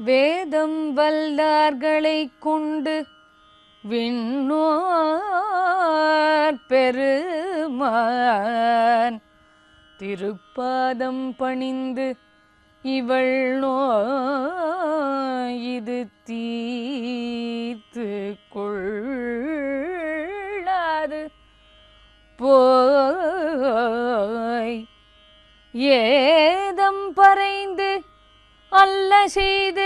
வேதம் வல்லார்களைக் கொண்டு விண்ணோர் பெருமான் திருப்பாதம் பணிந்து இவள் நோயிது தீர்த்து கொள்ளாது போய் ஏதம் பறைந்து அல்ல செய்து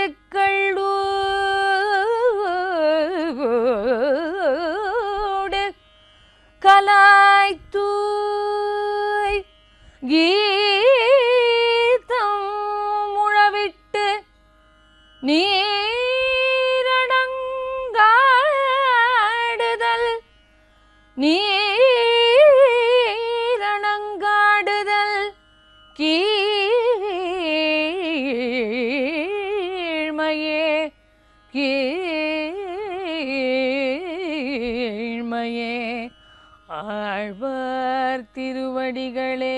கள்ளூடு கலாய்த்தூய் கீதம் முழவிட்டு நீரணங்காடுதல் நீரணங்காடுதல் கீழ்மையே கீழ்மையே ஆழ்வார் திருவடிகளே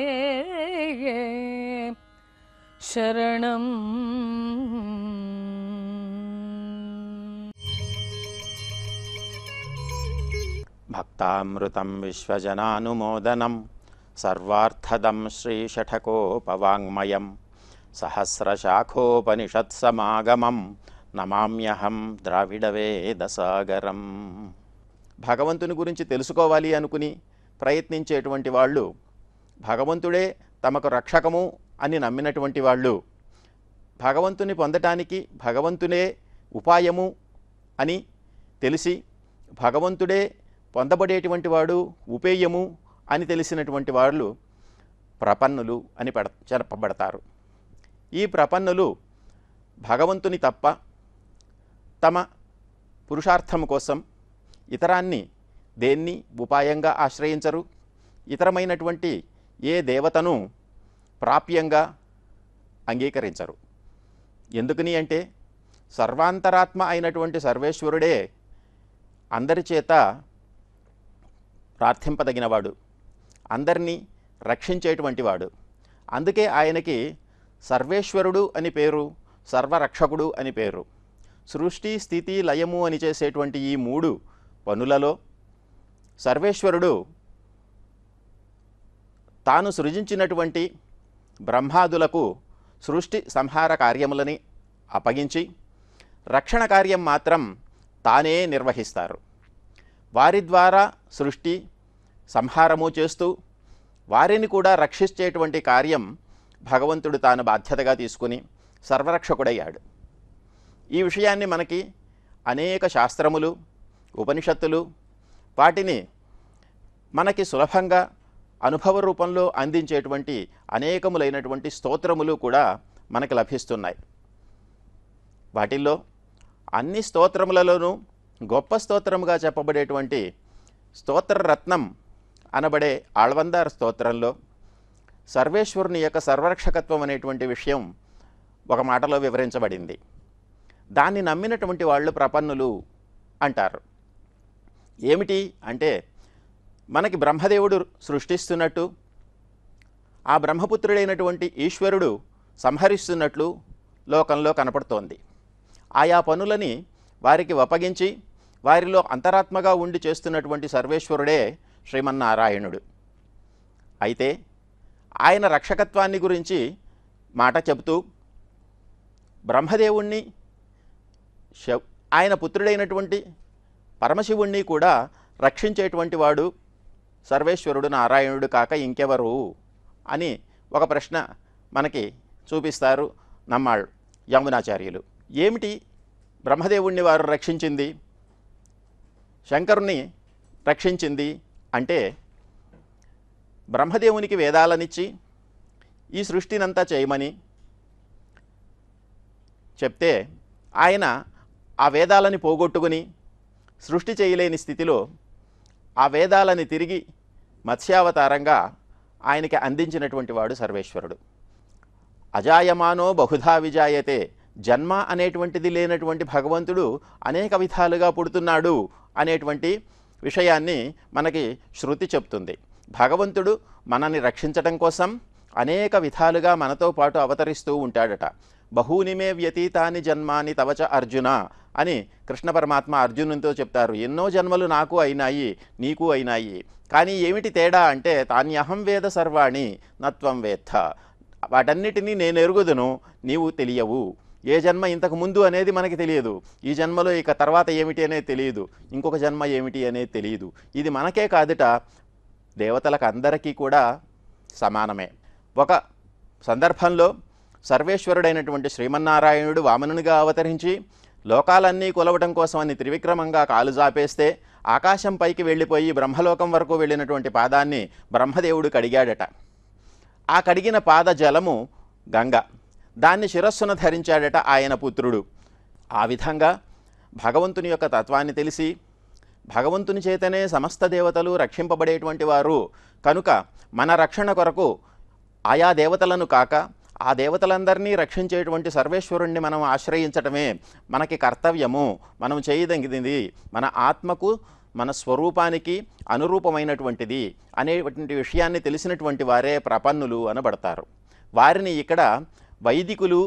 சரணம். భక్తామృతం విశ్వజనానుమోదనం సర్వార్థదం శ్రీషఠకోపవాङ्మయం సహస్రశాఖోపనిషత్సమాగమం నమామ్యహం ద్రావిడవేదసాగరం. భగవంతుని గురించి తెలుసుకోవాలి అనుకుని ప్రయత్నించేటువంటి వాళ్ళు, భగవంతుడే తమకు రక్షకము అని నమ్మినటువంటి వాళ్ళు, భగవంతుని పొందటానికి భగవంతునే ఉపాయము అని తెలిసి భగవంతుడే పొందబడేటువంటి వాడు ఉపేయము అని తెలిసినటువంటి వాళ్ళు ప్రపన్నులు అని చెప్పబడతారు. ఈ ప్రపన్నులు భగవంతుని తప్ప తమ పురుషార్థం కోసం ఇతరాన్ని దేన్ని ఉపాయంగా ఆశ్రయించరు. ఇతరమైనటువంటి ఏ దేవతను ప్రాప్యంగా అంగీకరించరు. ఎందుకని అంటే సర్వాంతరాత్మ అయినటువంటి సర్వేశ్వరుడే అందరి చేత ప్రార్థింపదగినవాడు, అందరినీ రక్షించేటువంటి వాడు. అందుకే ఆయనకి సర్వేశ్వరుడు అని పేరు, సర్వరక్షకుడు అని పేరు. సృష్టి స్థితి లయము అని చేసేటువంటి ఈ మూడు పనులలో సర్వేశ్వరుడు తాను సృజించినటువంటి బ్రహ్మాదులకు సృష్టి సంహార కార్యములని అప్పగించి రక్షణ కార్యం మాత్రం తానే నిర్వహిస్తారు. వారి ద్వారా సృష్టి సంహారము చేస్తూ వారిని కూడా రక్షించేటువంటి కార్యం భగవంతుడు తాను బాధ్యతగా తీసుకుని సర్వరక్షకుడయ్యాడు. ఈ విషయాన్ని మనకి అనేక శాస్త్రములు, ఉపనిషత్తులు వాటిని మనకి సులభంగా అనుభవ రూపంలో అందించేటువంటి అనేకములైనటువంటి స్తోత్రములు కూడా మనకి లభిస్తున్నాయి. వాటిల్లో అన్ని స్తోత్రములలోనూ గొప్ప స్తోత్రముగా చెప్పబడేటువంటి స్తోత్రరత్నం అనబడే ఆళ్వందార్ స్తోత్రంలో సర్వేశ్వరుని యొక్క సర్వరక్షకత్వం అనేటువంటి విషయం ఒక మాటలో వివరించబడింది. దాన్ని నమ్మినటువంటి వాళ్ళు ప్రపన్నులు అంటారు. ఏమిటి అంటే మనకి బ్రహ్మదేవుడు సృష్టిస్తున్నట్టు, ఆ బ్రహ్మపుత్రుడైనటువంటి ఈశ్వరుడు సంహరిస్తున్నట్లు లోకంలో కనపడుతోంది. ఆయా పనులని వారికి అప్పగించి వారిలో అంతరాత్మగా ఉండి చేస్తున్నటువంటి సర్వేశ్వరుడే శ్రీమన్నారాయణుడు. అయితే ఆయన రక్షకత్వాన్ని గురించి మాట చెబుతూ బ్రహ్మదేవుణ్ణి, ఆయన పుత్రుడైనటువంటి పరమశివుణ్ణి కూడా రక్షించేటువంటి వాడు సర్వేశ్వరుడు నారాయణుడు కాక ఇంకెవరు అని ఒక ప్రశ్న మనకి చూపిస్తారు నమ్మాళ్ళు యమునాచార్యులు. ఏమిటి బ్రహ్మదేవుణ్ణి వారు రక్షించింది, శంకరుని రక్షించింది అంటే బ్రహ్మదేవునికి వేదాలనిచ్చి ఈ సృష్టినంతా చేయమని చెప్తే ఆయన ఆ వేదాలని పోగొట్టుకుని సృష్టి చేయలేని స్థితిలో ఆ వేదాలని తిరిగి మత్స్యావతారంగా ఆయనకి అందించినటువంటి వాడు సర్వేశ్వరుడు. అజాయమానో బహుధా విజాయతే, జన్మ అనేటువంటిది లేనటువంటి భగవంతుడు అనేక విధాలుగా పుడుతున్నాడు అనేటువంటి విషయాన్ని మనకి శృతి చెప్తుంది. భగవంతుడు మనల్ని రక్షించటం కోసం అనేక విధాలుగా మనతో పాటు అవతరిస్తూ ఉంటాడట. బహూని మే వ్యతీతాని జన్మాని తవచ అర్జున అని కృష్ణ పరమాత్మ అర్జునునితో చెప్తారు. ఎన్నో జన్మలు నాకు అయినాయి, నీకు అయినాయి, కానీ ఏమిటి తేడా అంటే తాన్యహం వేద సర్వాణి నత్వం వేత్త, వాటన్నిటినీ నేను ఎరుగుదును, నీవు తెలియవు. ఏ జన్మ ఇంతకు ముందు అనేది మనకి తెలియదు, ఈ జన్మలో ఇక తర్వాత ఏమిటి అనేది తెలియదు, ఇంకొక జన్మ ఏమిటి అనేది తెలియదు. ఇది మనకే కాదుట, దేవతలకు అందరికీ కూడా సమానమే. ఒక సందర్భంలో సర్వేశ్వరుడైనటువంటి శ్రీమన్నారాయణుడు వామనునిగా అవతరించి లోకాలన్నీ కొలవటం కోసమని త్రివిక్రమంగా కాలు జాపేస్తే ఆకాశం పైకి వెళ్ళిపోయి బ్రహ్మలోకం వరకు వెళ్ళినటువంటి పాదాన్ని బ్రహ్మదేవుడు కడిగాడట. ఆ కడిగిన పాద జలము గంగ, దాన్ని శిరస్సున ధరించాడట ఆయన పుత్రుడు. ఆ విధంగా భగవంతుని యొక్క తత్వాన్ని తెలిసి భగవంతుని చేతనే సమస్త దేవతలు రక్షింపబడేటువంటి వారు కనుక మన రక్షణ కొరకు ఆయా దేవతలను కాక ఆ దేవతలందరినీ రక్షించేటువంటి సర్వేశ్వరుణ్ణి మనం ఆశ్రయించటమే మనకి కర్తవ్యము. మనం చేయదగినది మన ఆత్మకు మన స్వరూపానికి అనురూపమైనటువంటిది అనేటువంటి విషయాన్ని తెలిసినటువంటి వారే ప్రపన్నులు అనబడతారు. వారిని ఇక్కడ వైదికులు,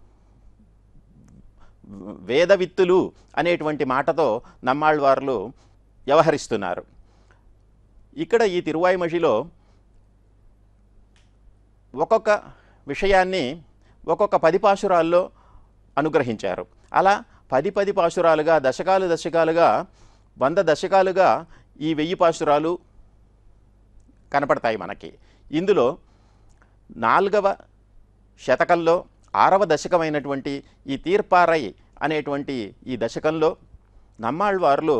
వేదవిత్తులు అనేటువంటి మాటతో నమ్మాళ్వార్లు వ్యవహరిస్తున్నారు. ఇక్కడ ఈ తిరువాయిమొழிలో ఒక్కొక్క విషయాన్ని ఒక్కొక్క 10 పాశురాల్లో అనుగ్రహించారు. అలా 10 పాశురాలుగా, దశకాలుగా 100 దశకాలుగా ఈ 1000 పాశురాలు కనపడతాయి మనకి. ఇందులో 4వ శతకంలో 6వ దశకమైనటువంటి ఈ తీర్పారై అనేటువంటి ఈ దశకంలో నమ్మాళ్వార్లు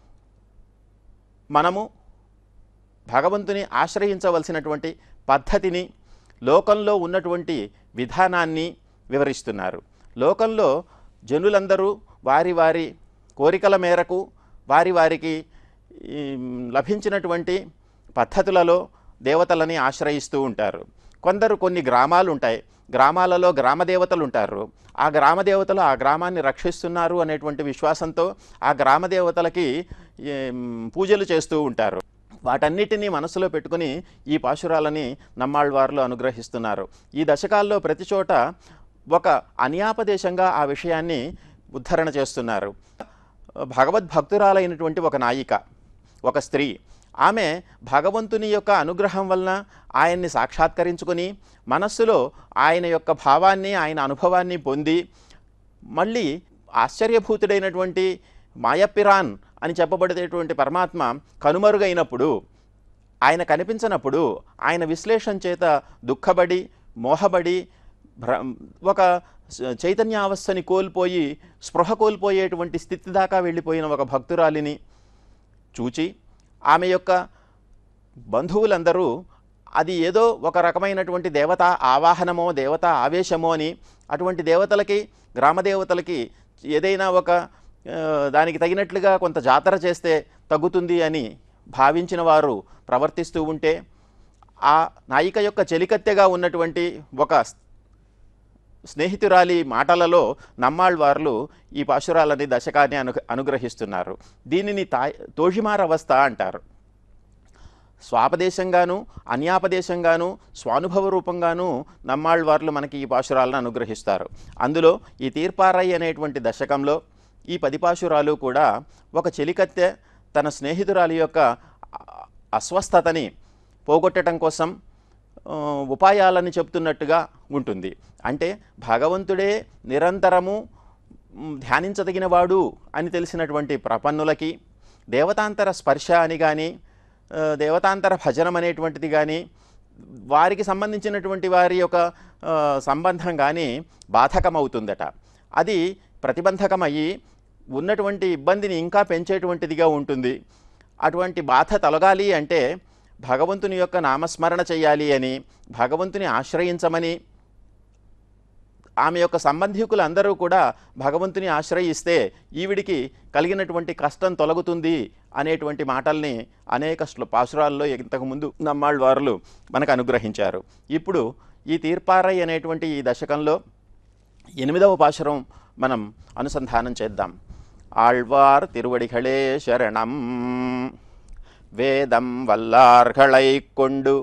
మనము భగవంతుని ఆశ్రయించవలసినటువంటి పద్ధతిని, లోకంలో ఉన్నటువంటి విధానాన్ని వివరిస్తున్నారు. లోకంలో జనులందరూ వారి వారి కోరికల మేరకు వారికి లభించినటువంటి పద్ధతులలో దేవతలని ఆశ్రయిస్తూ ఉంటారు. కొందరు కొన్ని గ్రామాలు ఉంటాయి, గ్రామాలలో గ్రామదేవతలు ఉంటారు. ఆ గ్రామదేవతలు ఆ గ్రామాన్ని రక్షిస్తున్నారు అనేటువంటి విశ్వాసంతో ఆ గ్రామదేవతలకి పూజలు చేస్తూ ఉంటారు. వాటన్నిటినీ మనసులో పెట్టుకుని ఈ పాశురాలని నమ్మాళ్వార్లు అనుగ్రహిస్తున్నారు. ఈ దశకాల్లో ప్రతి చోట ఒక అన్యాపదేశంగా ఆ విషయాన్ని ఉద్ధరణ చేస్తున్నారు. భగవద్భక్తురాలైనటువంటి ఒక నాయిక, ఒక స్త్రీ, ఆమె భగవంతుని యొక్క అనుగ్రహం వలన ఆయన్ని సాక్షాత్కరించుకొని మనస్సులో ఆయన యొక్క భావాన్ని, ఆయన అనుభవాన్ని పొంది మళ్ళీ ఆశ్చర్యభూతుడైనటువంటి మాయపిరాన్ అని చెప్పబడేటువంటి పరమాత్మ కనుమరుగైనప్పుడు, ఆయన కనిపించినప్పుడు ఆయన విశ్లేషణ చేత దుఃఖపడి మోహపడి ఒక చైతన్యావస్థని కోల్పోయి స్పృహ కోల్పోయేటువంటి స్థితి దాకా వెళ్ళిపోయిన ఒక భక్తురాలిని చూచి ఆమె యొక్క బంధువులందరూ అది ఏదో ఒక రకమైనటువంటి దేవతా ఆవాహనమో దేవతా ఆవేశమో అని అటువంటి దేవతలకి, గ్రామదేవతలకి ఏదైనా ఒక దానికి తగినట్లుగా కొంత జాతర చేస్తే తగ్గుతుంది అని భావించిన వారు ప్రవర్తిస్తూ ఉంటే ఆ నాయిక యొక్క చెలికత్తెగా ఉన్నటువంటి ఒక స్నేహితురాలి మాటలలో నమ్మాళ్వార్లు ఈ పాశురాలని దశకాన్ని అనుగ్రహిస్తున్నారు. దీనిని తోషిమార్ అవస్థ అంటారు. స్వాపదేశంగాను అన్యాపదేశంగాను స్వానుభవ రూపంగాను నమ్మాళ్వార్లు మనకి ఈ పాశురాలను అనుగ్రహిస్తారు. అందులో ఈ తీర్పారై అనేటువంటి దశకంలో ఈ 10 పాశురాలు కూడా ఒక చెలికత్తె తన స్నేహితురాలి యొక్క అస్వస్థతని పోగొట్టడం కోసం ఉపాయాలని చెప్తున్నట్టుగా ఉంటుంది. అంటే భగవంతుడే నిరంతరము ధ్యానించదగినవాడు అని తెలిసినటువంటి ప్రపన్నులకి దేవతాంతర స్పర్శ అని కానీ, దేవతాంతర భజనం అనేటువంటిది కానీ, వారికి సంబంధించినటువంటి వారి యొక్క సంబంధం కానీ బాధకమవుతుందట. అది ప్రతిబంధకమయ్యి ఉన్నటువంటి ఇబ్బందిని ఇంకా పెంచేటువంటిదిగా ఉంటుంది. అటువంటి బాధ తొలగాలి అంటే భగవంతుని యొక్క నామస్మరణ చేయాలి అని, భగవంతుని ఆశ్రయించమని, ఆమె యొక్క సంబంధికులందరూ కూడా భగవంతుని ఆశ్రయిస్తే ఈవిడికి కలిగినటువంటి కష్టం తొలగుతుంది అనేటువంటి మాటల్ని అనేక పాశురాల్లో ఇంతకుముందు నమ్మాళ్వార్లు మనకు అనుగ్రహించారు. ఇప్పుడు ఈ తీర్పారై అనేటువంటి ఈ దశకంలో 8వ పాశురం మనం అనుసంధానం చేద్దాం. ఆళ్వార్ తిరువడిகளே శరణం. వేదం వల్లార్களை கொண்டு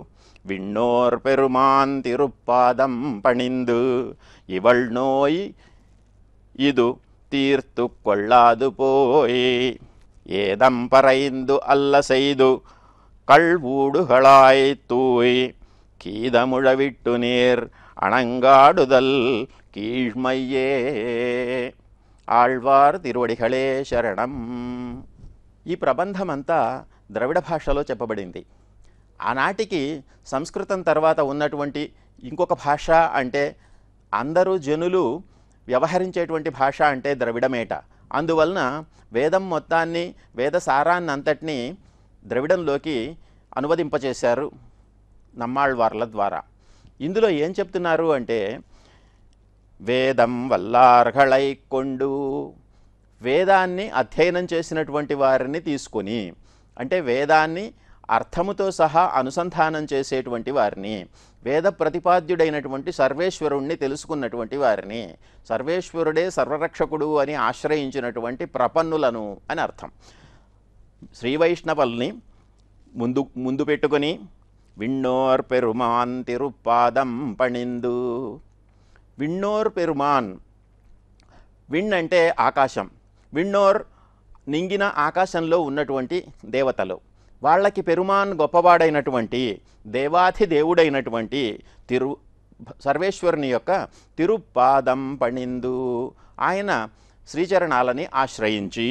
விண்ணோர் பெருமான் திருப்பாதம் பணிந்து இவள் நோய் இது தீர்த்து கொள்ளாது போய் ஏதம் பறைந்து அல்ல செய்து கள்வூடுகளாய் தூய் கீதமுழவிட்டு நீர் அணங்காடுதல் கீழ்மையே. ఆళ్వార్ తిరువడిగళే శరణం. ఈ ప్రబంధమంతా ద్రవిడ భాషలో చెప్పబడింది. ఆనాటికి సంస్కృతం తర్వాత ఉన్నటువంటి ఇంకొక భాష అంటే అందరూ జనులు వ్యవహరించేటువంటి భాష అంటే ద్రవిడమేట. అందువలన వేదం మొత్తాన్ని వేద సారాన్నంతటినీ ద్రవిడంలోకి అనువదింపచేశారు నమ్మాళ్వార్ల ద్వారా. ఇందులో ఏం చెప్తున్నారు అంటే వేదం వల్లార్హళై కొండు, వేదాన్ని అధ్యయనం చేసినటువంటి వారిని తీసుకొని, అంటే వేదాన్ని అర్థముతో సహా అనుసంధానం చేసేటువంటి వారిని, వేద ప్రతిపాద్యుడైనటువంటి సర్వేశ్వరుణ్ణి తెలుసుకున్నటువంటి వారిని, సర్వేశ్వరుడే సర్వరక్షకుడు అని ఆశ్రయించినటువంటి ప్రపన్నులను అని అర్థం. శ్రీవైష్ణవుల్ని ముందు పెట్టుకొని విన్నోర్ పెరుమాన్ తిరుపాదం పణిందు. విన్నోర్ పెరుమాన్, విణ్ అంటే ఆకాశం, విన్నోర్ నింగిన ఆకాశంలో ఉన్నటువంటి దేవతలు, వాళ్ళకి పెరుమాన్ గొప్పవాడైనటువంటి దేవాధి దేవుడైనటువంటి సర్వేశ్వరుని యొక్క తిరుపాదం పణిందు, ఆయన శ్రీచరణాలని ఆశ్రయించి,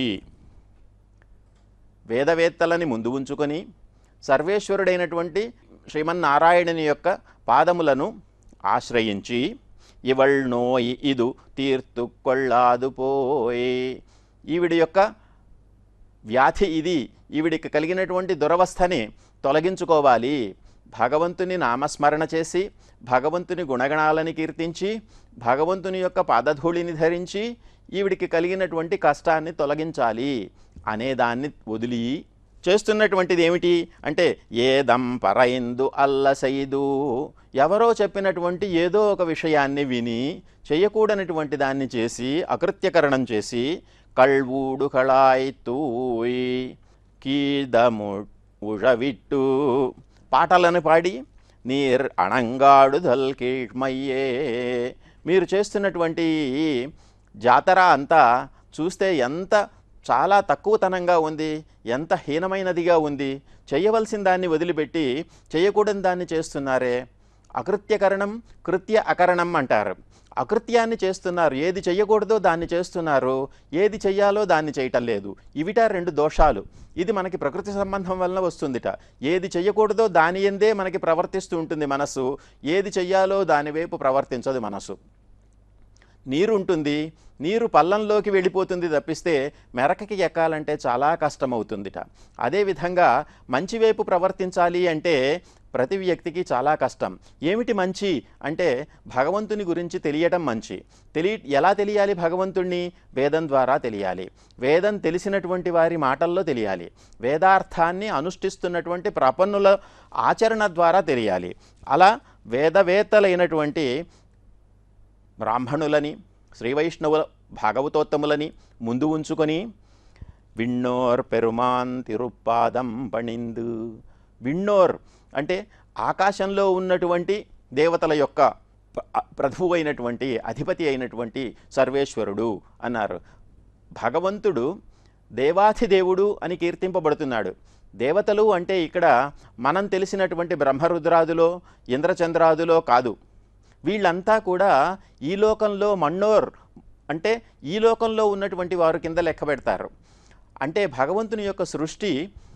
వేదవేత్తలని ముందు ఉంచుకొని సర్వేశ్వరుడైనటువంటి శ్రీమన్నారాయణుని యొక్క పాదములను ఆశ్రయించి ఇవళ్ నోయి ఇది తీర్తు కొళ్ళాదు పోయి, ఈవిడి యొక్క వ్యాధి ఇది, ఈవిడికి కలిగినటువంటి దురవస్థని తొలగించుకోవాలి. భగవంతుని నామస్మరణ చేసి భగవంతుని గుణగణాలని కీర్తించి భగవంతుని యొక్క పాదధూళిని ధరించి ఈవిడికి కలిగినటువంటి కష్టాన్ని తొలగించాలి అనేదాన్ని వదిలి చేస్తున్నటువంటిది ఏమిటి అంటే ఏదం పరైందు అల్లసైదు, ఎవరో చెప్పినటువంటి ఏదో ఒక విషయాన్ని విని చేయకూడనటువంటి దాన్ని చేసి అకృత్యకరణం చేసి కళ్వూడు కళాయ్ తూయ్ కీదము ఉழవిట్టు, పాటలను పాడి నీర్ అణంగాడుదల్ కీழ்మయ్యే, మీరు చేస్తున్నటువంటి జాతర అంతా చూస్తే ఎంత చాలా తక్కువతనంగా ఉంది, ఎంత హీనమైనదిగా ఉంది, చేయవలసిన దాన్ని వదిలిపెట్టి చేయకూడని దాన్ని చేస్తున్నారే. అకృత్యకరణం కృత్య అకరణం అంటారు. అకృత్యాన్ని చేస్తున్నారు, ఏది చెయ్యకూడదో దాన్ని చేస్తున్నారు, ఏది చెయ్యాలో దాన్ని చేయటం లేదు. ఇవిట రెండు దోషాలు. ఇది మనకి ప్రకృతి సంబంధం వలన వస్తుందిట. ఏది చెయ్యకూడదో దాని ఎందే మనకి ప్రవర్తిస్తూ ఉంటుంది మనసు, ఏది చెయ్యాలో దానివైపు ప్రవర్తించదు మనసు. నీరు ఉంటుంది, నీరు పల్లంలోకి వెళ్ళిపోతుంది తప్పిస్తే మెరకకి ఎక్కాలంటే చాలా కష్టమవుతుందిట. అదేవిధంగా మంచి వైపు ప్రవర్తించాలి అంటే ప్రతి వ్యక్తికి చాలా కష్టం. ఏమిటి మంచి అంటే భగవంతుని గురించి తెలియటం మంచి. ఎలా తెలియాలి భగవంతుణ్ణి? వేదం ద్వారా తెలియాలి. వేదం తెలిసినటువంటి వారి మాటల్లో తెలియాలి. వేదార్థాన్ని అనుష్ఠిస్తున్నటువంటి ప్రపన్నుల ఆచరణ ద్వారా తెలియాలి. అలా వేదవేత్తలైనటువంటి బ్రాహ్మణులని శ్రీవైష్ణవ భాగవతోత్తములని ముందు ఉంచుకొని విన్నోర్ పెరుమాన్ తిరుపాదం పణిందు. విన్నోర్ అంటే ఆకాశంలో ఉన్నటువంటి దేవతల యొక్క ప్రభువు అయినటువంటి అధిపతి అయినటువంటి సర్వేశ్వరుడు అన్నారు. భగవంతుడు దేవాధిదేవుడు అని కీర్తింపబడుతున్నాడు. దేవతలు అంటే ఇక్కడ మనం తెలిసినటువంటి బ్రహ్మరుద్రాదులో ఇంద్రచంద్రాదులో కాదు. వీళ్ళంతా కూడా ఈ లోకంలో మన్నోర్ అంటే ఈ లోకంలో ఉన్నటువంటి వారు కింద లెక్క పెడతారు. అంటే భగవంతుని యొక్క సృష్టి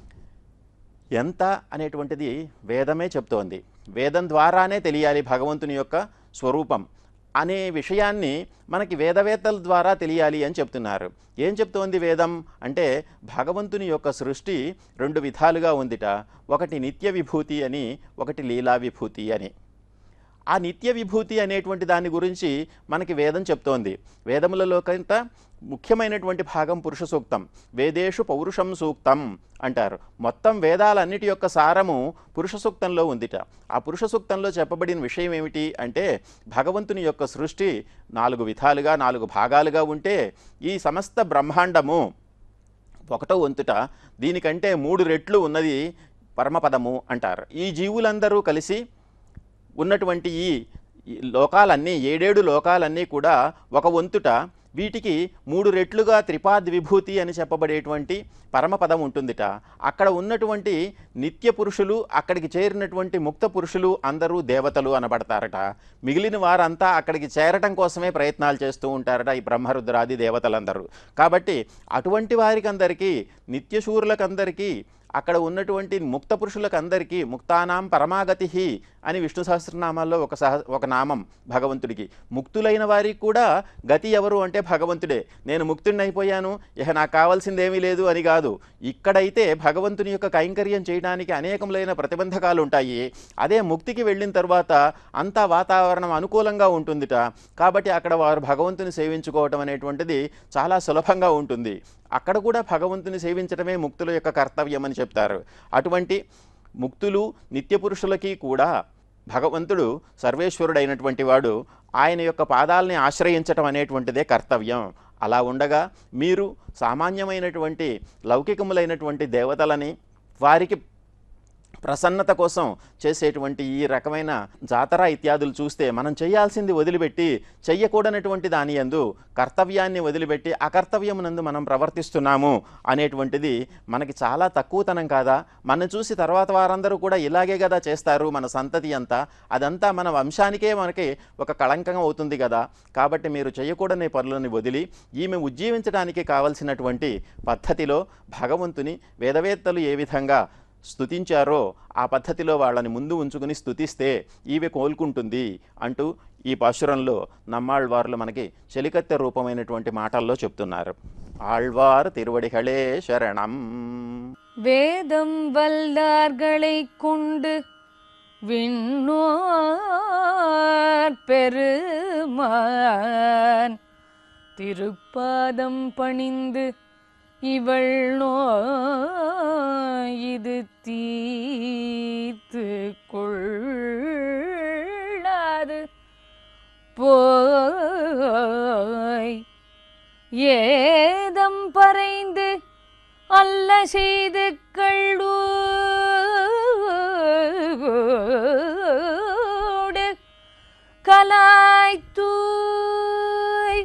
ఎంత అనేటువంటిది వేదమే చెప్తోంది. వేదం ద్వారానే తెలియాలి భగవంతుని యొక్క స్వరూపం అనే విషయాన్ని మనకి వేదవేత్తల ద్వారా తెలియాలి అని చెప్తున్నారు. ఏం చెప్తోంది వేదం అంటే భగవంతుని యొక్క సృష్టి రెండు విధాలుగా ఉందిట. ఒకటి నిత్య విభూతి అని, ఒకటి లీలా విభూతి అని. ఆ నిత్య విభూతి అనేటువంటి దాని గురించి మనకి వేదం చెప్తోంది. వేదములలో కంట ముఖ్యమైనటువంటి భాగం పురుష సూక్తం. వేదేషు పౌరుషం సూక్తం అంటారు. మొత్తం వేదాలన్నిటి యొక్క సారము పురుష సూక్తంలో ఉందిట. ఆ పురుష సూక్తంలో చెప్పబడిన విషయం ఏమిటి అంటే భగవంతుని యొక్క సృష్టి 4 విధాలుగా 4 భాగాలుగా ఉంటే ఈ సమస్త బ్రహ్మాండము ఒకటో వంతుట దీనికంటే 3 రెట్లు ఉన్నది పరమపదము అంటారు. ఈ జీవులందరూ కలిసి ఉన్నటువంటి ఈ లోకాలన్నీ 7 లోకాలన్నీ కూడా ఒక వంతుట వీటికి 3 రెట్లుగా త్రిపాద్ విభూతి అని చెప్పబడేటువంటి పరమపదం ఉంటుందిట. అక్కడ ఉన్నటువంటి నిత్య పురుషులు, అక్కడికి చేరినటువంటి ముక్త పురుషులు అందరూ దేవతలు అనబడతారట. మిగిలిన వారంతా అక్కడికి చేరటం కోసమే ప్రయత్నాలు చేస్తూ ఉంటారట ఈ బ్రహ్మరుద్రాది దేవతలందరూ. కాబట్టి అటువంటి వారికందరికీ, నిత్యశూరులకందరికీ, అక్కడ ఉన్నటువంటి ముక్త పురుషులకందరికీ ముక్తానాం పరమాగతి అని విష్ణు సహస్రనామాల్లో ఒక నామం భగవంతుడికి. ముక్తులైన వారికి కూడా గతి ఎవరు అంటే భగవంతుడే. నేను ముక్తుడిని అయిపోయాను, ఇక నాకు కావాల్సిందేమీ లేదు అని కాదు. ఇక్కడైతే భగవంతుని యొక్క కైంకర్యం చేయడానికి అనేకములైన ప్రతిబంధకాలు ఉంటాయి. అదే ముక్తికి వెళ్ళిన తర్వాత అంతా వాతావరణం అనుకూలంగా ఉంటుందిట. కాబట్టి అక్కడ వారు భగవంతుని సేవించుకోవటం అనేటువంటిది చాలా సులభంగా ఉంటుంది. అక్కడ కూడా భగవంతుని సేవించడమే ముక్తుల యొక్క కర్తవ్యం అని చెప్తారు. అటువంటి ముక్తులు నిత్యపురుషులకి కూడా భగవంతుడు సర్వేశ్వరుడైనటువంటి వాడు, ఆయన యొక్క పాదాలని ఆశ్రయించటం అనేటువంటిదే కర్తవ్యం. అలా ఉండగా మీరు సామాన్యమైనటువంటి లౌకికములైనటువంటి దేవతలని, వారికి ప్రసన్నత కోసం చేసేటువంటి ఈ రకమైన జాతర ఇత్యాదులు చూస్తే మనం చేయాల్సింది వదిలిపెట్టి, చెయ్యకూడనటువంటి దాని యందు కర్తవ్యాన్ని వదిలిపెట్టి అకర్తవ్యమునందు మనం ప్రవర్తిస్తున్నాము అనేటువంటిది మనకి చాలా తక్కువతనం కాదా? మనం చూసి తర్వాత వారందరూ కూడా ఇలాగే కదా చేస్తారు, మన సంతతి అంతా, అదంతా మన వంశానికే మనకి ఒక కళంకం అవుతుంది కదా. కాబట్టి మీరు చేయకూడని పనులని వదిలి ఈమె ఉజ్జీవించడానికి కావలసినటువంటి పద్ధతిలో భగవంతుని వేదవేత్తలు ఏ విధంగా స్తుతించారో ఆ పద్ధతిలో వాళ్ళని ముందు ఉంచుకుని స్తుతిస్తే ఈమె కోలుకుంటుంది అంటూ ఈ పాశురంలో నమ్మాళ్వార్లు మనకి చెలికత్తె రూపమైనటువంటి మాటల్లో చెప్తున్నారు. ఆళ్వార్ తిరువడిகளே శరణం. வேதம் வல்லார்களை கொண்டு விண்ணோர் பெருமான் திருப்பாதம் பணிந்து இவள் இது தீர்த்து கொள்ளாது போய் ஏதம் பறைந்து அல்ல செய்து கள்ளூடு கலாய்த்தூய்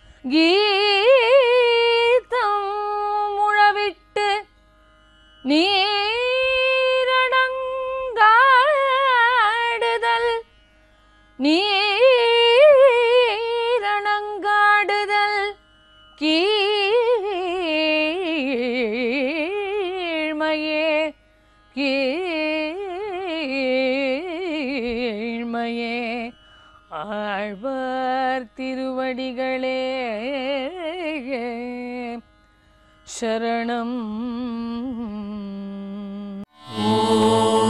கீதம் முழவிட்டு நீரணங்காடுதல் கீழ்மையே கீழ்மையே ஆழ்வார் திருவடிகளே சரணம்.